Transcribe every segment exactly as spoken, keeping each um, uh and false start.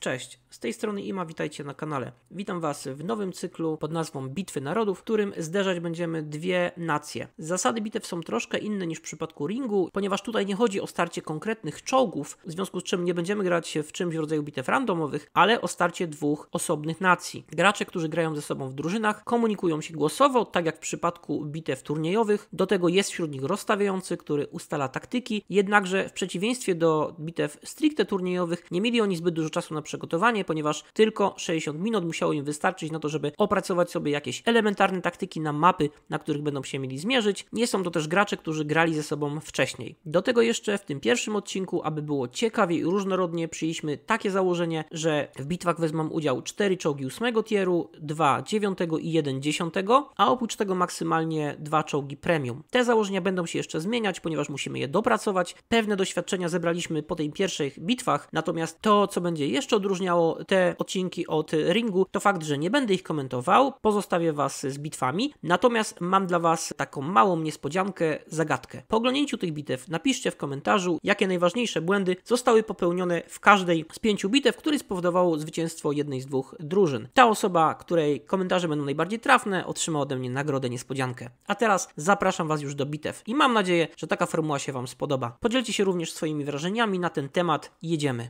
Cześć, z tej strony Ima, witajcie na kanale. Witam Was w nowym cyklu pod nazwą Bitwy Narodów, w którym zderzać będziemy dwie nacje. Zasady bitew są troszkę inne niż w przypadku ringu, ponieważ tutaj nie chodzi o starcie konkretnych czołgów, w związku z czym nie będziemy grać w czymś w rodzaju bitew randomowych, ale o starcie dwóch osobnych nacji. Gracze, którzy grają ze sobą w drużynach, komunikują się głosowo, tak jak w przypadku bitew turniejowych. Do tego jest wśród nich rozstawiający, który ustala taktyki, jednakże w przeciwieństwie do bitew stricte turniejowych nie mieli oni zbyt dużo czasu na przygotowanie, ponieważ tylko sześćdziesiąt minut musiało im wystarczyć na to, żeby opracować sobie jakieś elementarne taktyki na mapy, na których będą się mieli zmierzyć. Nie są to też gracze, którzy grali ze sobą wcześniej. Do tego jeszcze w tym pierwszym odcinku, aby było ciekawie i różnorodnie, przyjęliśmy takie założenie, że w bitwach wezmą udział cztery czołgi ósmego tieru, dwa dziewiątego i jeden dziesiątego, a oprócz tego maksymalnie dwa czołgi premium. Te założenia będą się jeszcze zmieniać, ponieważ musimy je dopracować. Pewne doświadczenia zebraliśmy po tych pierwszych bitwach, natomiast to, co będzie jeszcze odróżniało te odcinki od ringu, to fakt, że nie będę ich komentował, pozostawię Was z bitwami, natomiast mam dla Was taką małą niespodziankę, zagadkę. Po oglądnięciu tych bitew napiszcie w komentarzu, jakie najważniejsze błędy zostały popełnione w każdej z pięciu bitew, które spowodowało zwycięstwo jednej z dwóch drużyn. Ta osoba, której komentarze będą najbardziej trafne, otrzyma ode mnie nagrodę niespodziankę. A teraz zapraszam Was już do bitew i mam nadzieję, że taka formuła się Wam spodoba. Podzielcie się również swoimi wrażeniami na ten temat i jedziemy.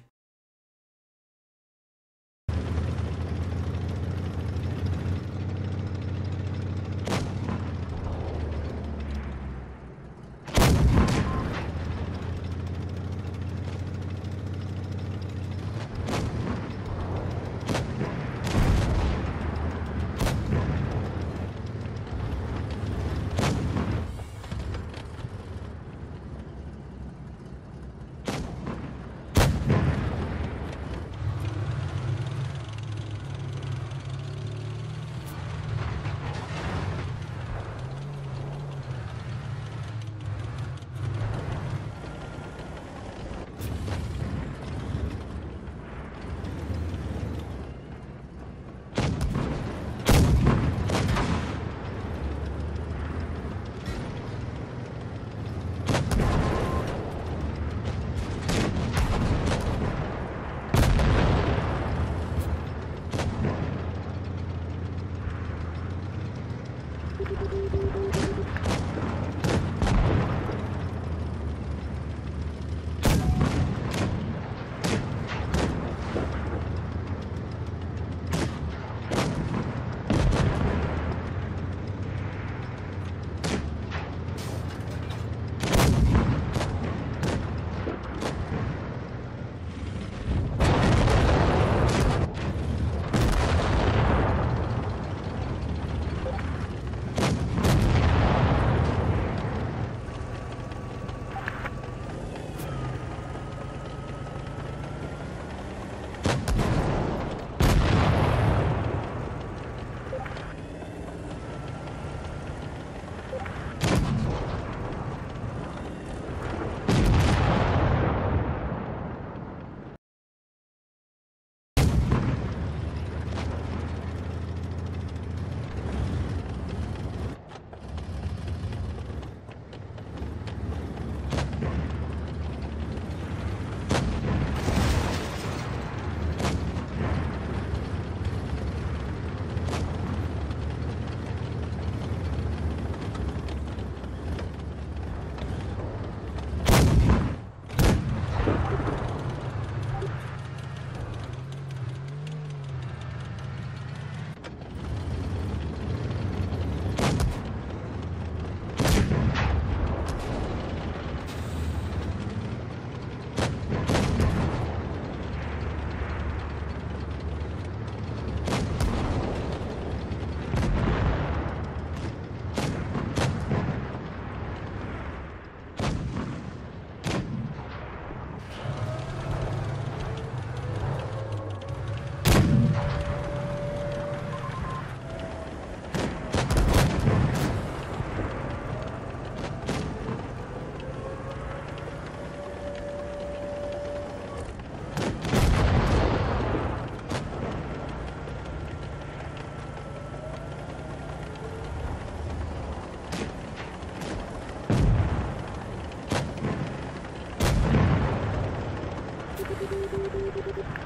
Thank you.